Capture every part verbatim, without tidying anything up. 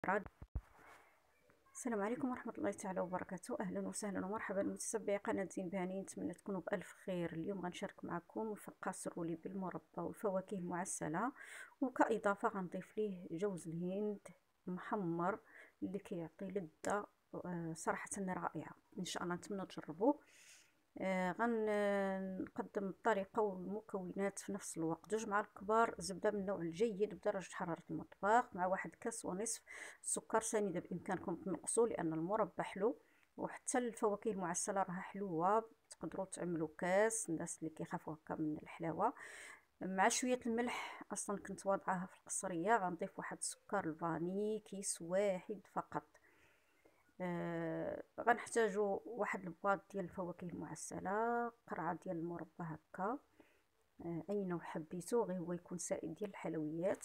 راد. السلام عليكم ورحمة الله تعالى وبركاته. أهلا وسهلا ومرحبا متتبعي قناة زين بهاني، نتمنى تكونوا بألف خير. اليوم غنشارك معكم فقاص الرولي بالمربى والفواكه المعسلة، وكإضافة غنضيف ليه جوز الهند محمر اللي كيعطي لذة آه، صراحة رائعة. إن شاء الله نتمنى تجربوه. آه غنقدم الطريقة والمكونات في نفس الوقت: جوج معالق كبار زبدة من النوع الجيد بدرجة حرارة المطبخ، مع واحد كاس ونصف سكر سنيدة بإمكانكم تنقصوا لأن المربى حلو، وحتى الفواكه المعسلة راها حلوة، تقدروا تعملوا كاس الناس اللي كيخافوا هكا من الحلاوة. مع شوية الملح، أصلا كنت واضعاها في القصرية. غنضيف واحد سكر الفاني كيس واحد فقط. آه غنحتاجو واحد البواط ديال الفواكه المعسله، قرعه ديال المربى هكا، آه اي نوع حبيتو، غير هو يكون سائل ديال الحلويات.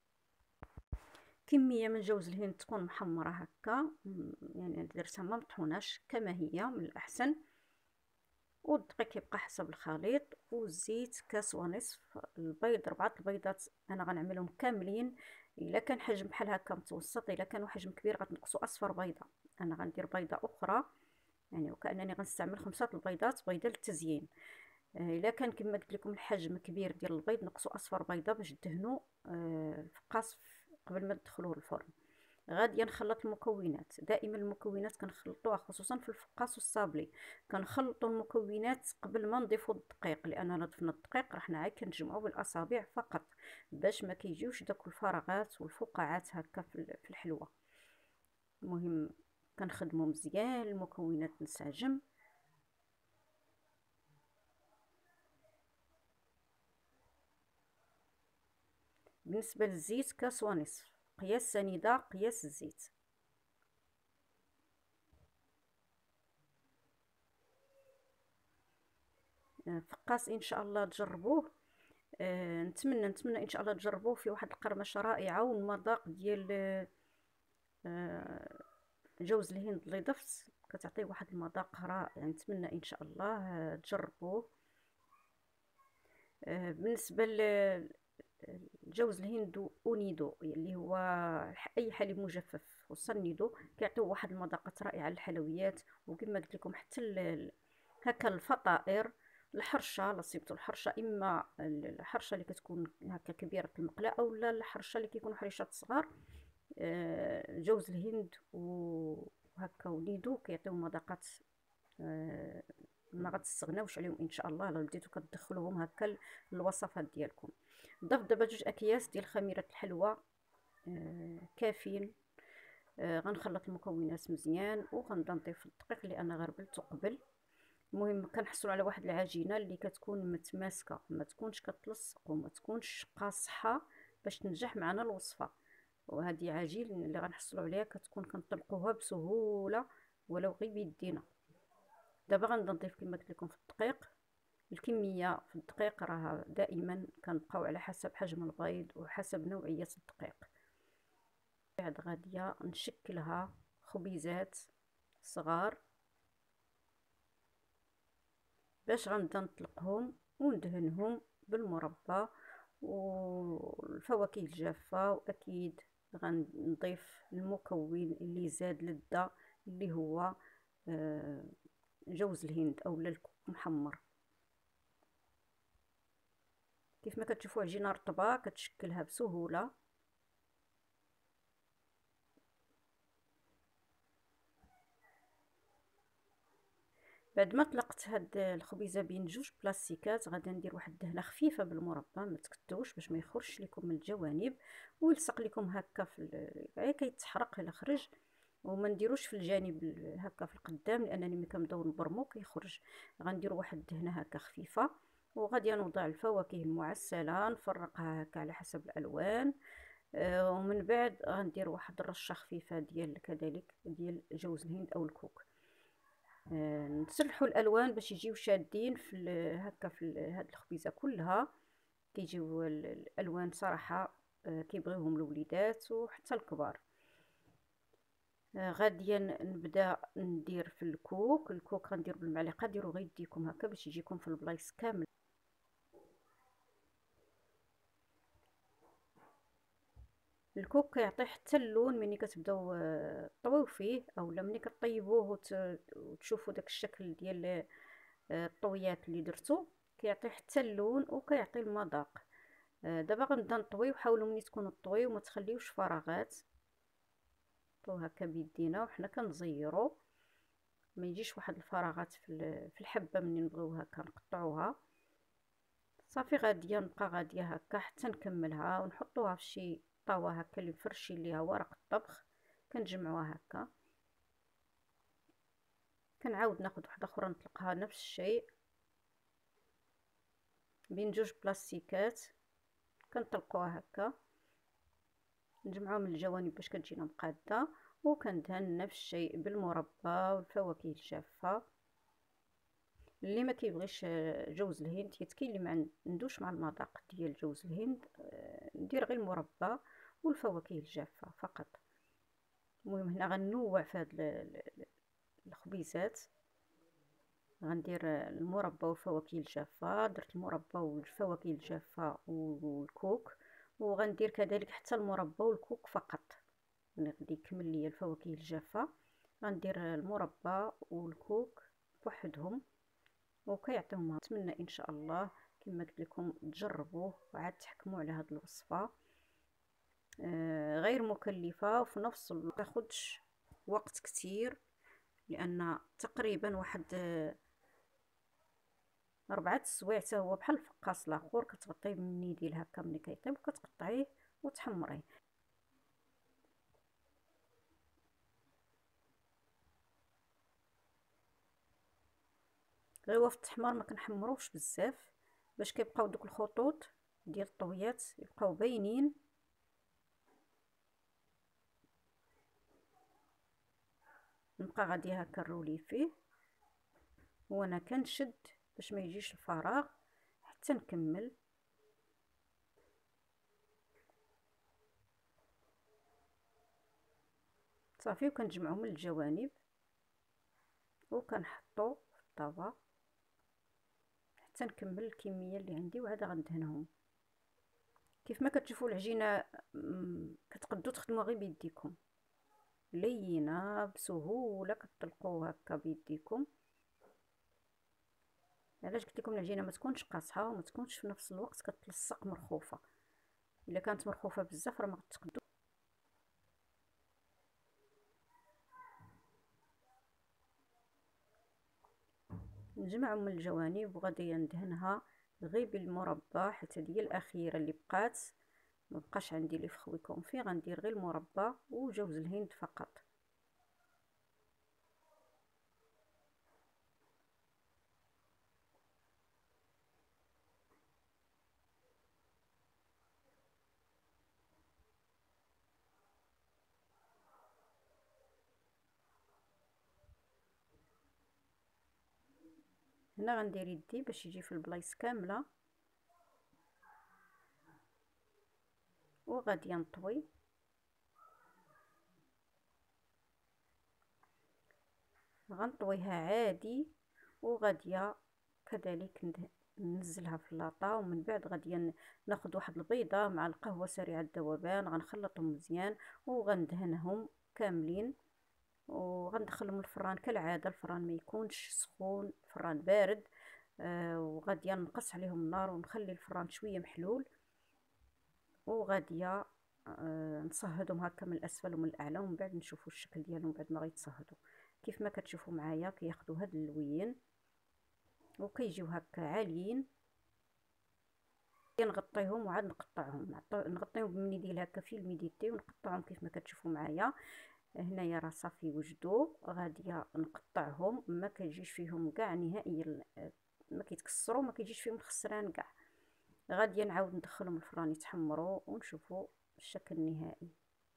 كميه من جوز الهند تكون محمره هكا، يعني درتها ما مطحوناش كما هي من الاحسن. والدقيق يبقى حسب الخليط، والزيت كاس ونصف. البيض ربعه البيضات انا غنعملهم كاملين. الا كان حجم بحال هكا متوسط، الا كانوا حجم كبير غتنقصوا اصفر بيضه. انا غندير بيضه اخرى، يعني وكانني غنستعمل خمسة البيضات بيضه للتزيين. آه، الا كان كما قلت لكم الحجم كبير ديال البيض، نقصوا اصفر بيضه باش دهنوا آه، الفقاص قبل ما تدخلوه الفرن. غادي نخلط المكونات. دائما المكونات كنخلطوها، خصوصا في الفقاص والصابلي كنخلطوا المكونات قبل ما نضيفوا الدقيق، لاننا ضفنا الدقيق راح نعاود كنجمعوا بالاصابع فقط باش ما كيجيوش داك الفراغات والفقاعات هكا في الحلوه. المهم كنخدموا مزيان المكونات تنسجم. بالنسبه للزيت كاس ونصف، قياس سنيده قياس الزيت. فقاس ان شاء الله تجربوه. آه نتمنى نتمنى ان شاء الله تجربوه في واحد القرمشه رائعه، والمذاق ديال آه جوز الهند اللي ضفت كتعطيه واحد المذاق رائع. نتمنى ان شاء الله آه تجربوه. آه بالنسبه لجوز الهند ونيدو اللي هو اي حليب مجفف، خصوصا النيدو كيعطيو واحد المذاقات رائعه للحلويات. وكما قلت لكم حتى هكا الفطائر، الحرشه لا صيبتو الحرشه، اما الحرشه اللي كتكون هكا كبيره المقله، اولا الحرشه اللي كيكونوا حريشات صغار. آه، جوز الهند وهكا ونيدو كيعطيو مذاقات آه، ما غتستغناوش عليهم ان شاء الله. لو بديتو كتدخلوهم هكا للوصفات ديالكم. ضف دابا جوج اكياس ديال خميره الحلوى آه، كافيين. آه غنخلط المكونات مزيان، وغنبدا نضيف الدقيق لان غربلته قبل. المهم كنحصلوا على واحد العجينه اللي كتكون متماسكه، ما تكونش كتلصق وما تكونش قاصحه باش تنجح معنا الوصفه. وهذه عجين اللي غنحصلوا عليها كتكون كنطلقوها بسهوله ولو غير بيدينا. دابا غنبدا نضيف كما قلت لكم في الدقيق. الكميه في الدقيق راها دائما كنبقاو على حسب حجم البيض وحسب نوعيه الدقيق. بعد غاديه نشكلها خبيزات صغار باش غنبدا نطلقهم وندهنهم بالمربى والفواكه الجافه. واكيد غنضيف المكون اللي زاد لذة اللي هو آه، جوز الهند اولا الكوك محمر. كيف ما كتشوفوا عجينه رطبه كتشكلها بسهوله. بعد ما طلقت هاد الخبيزه بين جوج بلاستيكات، غادي ندير واحد الدهنه خفيفه بالمربى، ما تكتوش باش ما يخرجش لكم من الجوانب ويلصق لكم هكا في غير كيتحرق الا خرج. وما نديروش في الجانب هكا في القدام، لانني ملي كنبداو نبرمو كيخرج. غنديروا واحد الدهنه هكا خفيفه، وغادي نوضع الفواكه المعسله نفرقها هكا على حسب الالوان. آه ومن بعد غندير واحد الرشه خفيفه ديال كذلك ديال جوز الهند او الكوك. آه نسلحوا الالوان باش يجيو شادين في هكا في هاد الخبيزه كلها. كيجيو الالوان صراحه آه كيبغيوهم الوليدات وحتى الكبار. آه غاديا نبدا ندير في الكوك. الكوك غندير بالمعلقه، ديروا غير يديكم هكا باش يجيكم في البلايص كامل. الكوك كيعطي حتى اللون ملي كتبداو آه، طويو فيه، اولا ملي كطيبوه وت- وتشوفوا داك الشكل ديال آه، الطويات اللي درتو، كيعطي حتى اللون وكيعطي المذاق. آه، دابا غنبدا نطوي، وحاولوا ملي تكونوا طويو ما تخليوش فراغات. طو هكا بيدينا وحنا كنزيرو، ما يجيش واحد الفراغات في ال- في الحبه ملي نبغيو هكا نقطعوها. صافي غاديه نبقى غاديه هكا حتى نكملها، ونحطوها في شي طاوه هكا اللي مفرشين ليها ورق الطبخ، كنجمعوها هكا. كنعاود ناخد وحده اخرى نطلقها نفس الشيء بين جوج بلاستيكات، كنطلقوها هكا، نجمعوها من الجوانب باش كتجينا مقاده، وكندهن نفس الشيء بالمربى والفواكه الجافه. اللي ما كيبغيش آه، جوز الهند، حيت كاين اللي ما عندوش مع المذاق ديال جوز الهند، آه، ندير غير المربى والفواكه الجافه فقط. المهم هنا غنوع في هاد ال- ال- الخبيزات. غندير آه، المربى والفواكه الجافه، درت المربى والفواكه الجافه والكوك، وغندير كذلك حتى المربى والكوك فقط. ملي غادي يكمل ليا الفواكه الجافه، غندير آه، المربى والكوك بوحدهم، وكيعطيونا. نتمنى ان شاء الله كما قلت لكم تجربوه وعاد تحكموا على هذه الوصفه. آه غير مكلفه، وفي نفس الوقت تاخذش وقت كتير، لان تقريبا واحد آه اربعه السوايع حتى هو بحال الفقاص الاخر، كتغطيه بالمنيديل هكا ملي كيطيب، وكتقطعيه وتحمريه. غير هو في التحمار ما كنحمروش بزاف، باش كيبقاو دوك الخطوط ديال الطويات يبقاو باينين. نبقى غادي هكا نرولي فيه، وانا كنشد باش ما يجيش الفراغ حتى نكمل. صافي وكنجمعو من الجوانب وكنحطو في الطاوه حتى نكمل الكميه اللي عندي، وعاد غندهنهم. كيف ما كتشوفوا العجينه كتقدروا تخدموها غير بيديكم، لينه بسهوله، كتطلقوها هكا بيديكم. علاش قلت لكم العجينه ما تكونش قاصحه وما تكونش في نفس الوقت كتلصق مرخوفه. الا كانت مرخوفه بزاف راه ما غتقدو. نجمعهم من الجوانب وغادي ندهنها غير بالمربى، حتى هي الاخيره اللي بقات، ما بقاش عندي لي فخوي كونفي، غندير غير المربى وجوز الهند فقط. هنا غندير يدي باش يجي في البلايص كامله، وغادي نطوي. غنطويها عادي، وغاديه كذلك ننزلها في اللاطا، ومن بعد غادي ناخذ واحد البيضه مع القهوه سريعه الذوبان، غنخلطهم مزيان وغندهنهم كاملين، وغندخلهم الفران كالعاده. الفران ما يكونش سخون، فران بارد. آه وغادي نقص عليهم النار ونخلي الفران شويه محلول، وغاديه آه نصهدهم هكا من الاسفل ومن الاعلى، ومن بعد نشوفوا الشكل ديالهم بعد ما غيتصهدوا. كيف ما كتشوفوا معايا كياخذوا هاد اللوين وكيجيو هكا عاليين. نغطيهم وعاد نقطعهم، نغطيهم بالمنيديل هكا في الميديتي ونقطعهم كيف ما كتشوفوا معايا. هنايا راه صافي وجدوا، غاديه نقطعهم، ما كيجيش فيهم كاع نهائيا، ما كيتكسروا، ما كيجيش فيهم الخسران كاع. غاديه نعاود ندخلهم الفران يتحمروا ونشوفوا الشكل النهائي.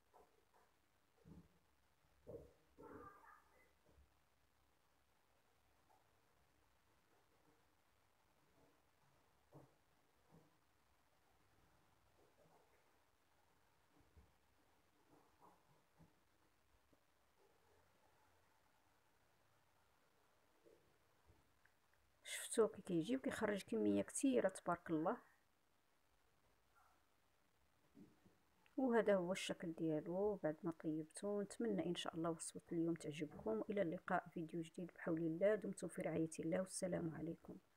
شفتوا كي كيجي وكيخرج كميه كثيره تبارك الله. وهذا هو الشكل ديالو بعد ما طيبته. نتمنى ان شاء الله وصفة اليوم تعجبكم. الى اللقاء فيديو جديد بحول الله. دمتم في رعاية الله والسلام عليكم.